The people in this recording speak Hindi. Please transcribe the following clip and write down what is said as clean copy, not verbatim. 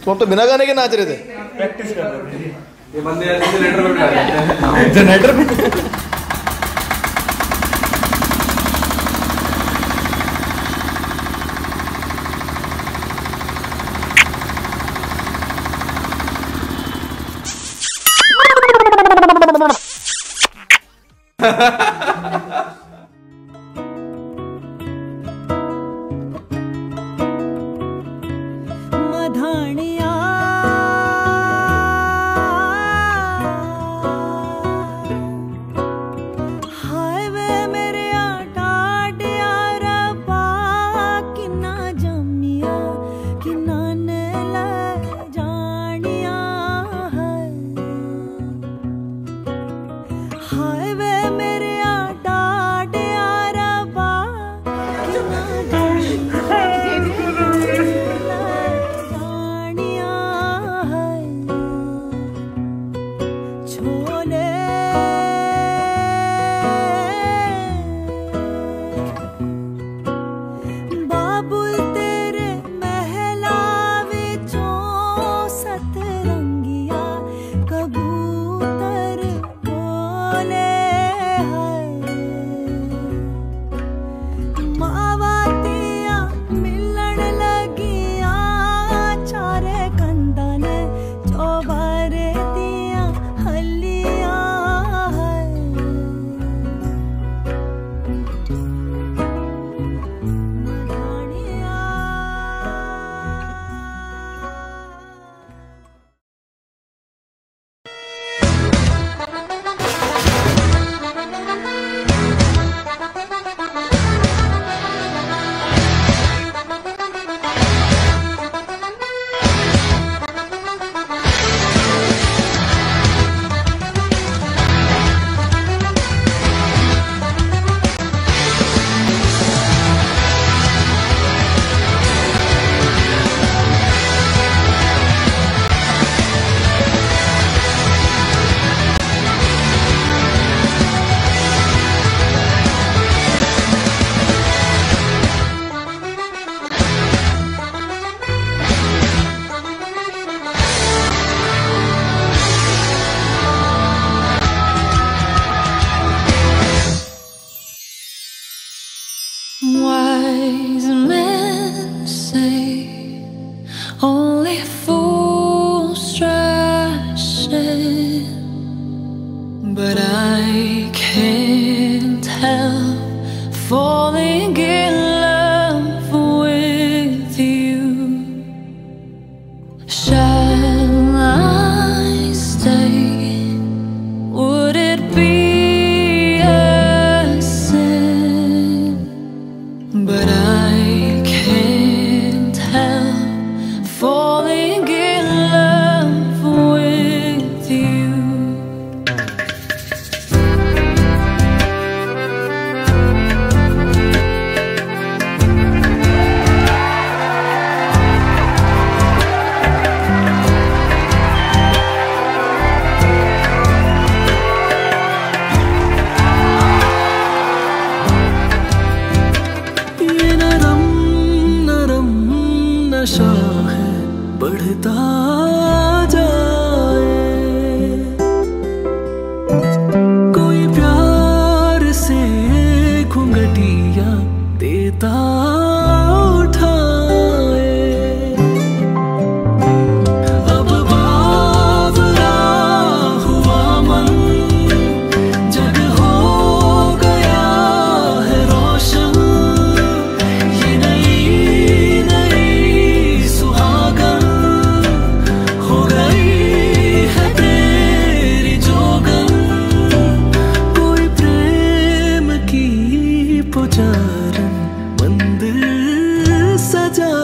तुम अब तो बिना गाने के नाच रहे थे। प्रैक्टिस कर रहे थे। ये बंदे ऐसे जनरेटर पे बिठा देते हैं। जनरेटर पे Wise men say only fools rush in, but I can't help falling in love with you. Shall I stay? Would it be a sin? But I can't help falling in love with you. नशा है बढ़ता जाए, कोई प्यार से घुंघटिया देता उठाए। अब बावरा हुआ मन जग हो गया है रोशन, ये नई पुजारन मंदिर सजा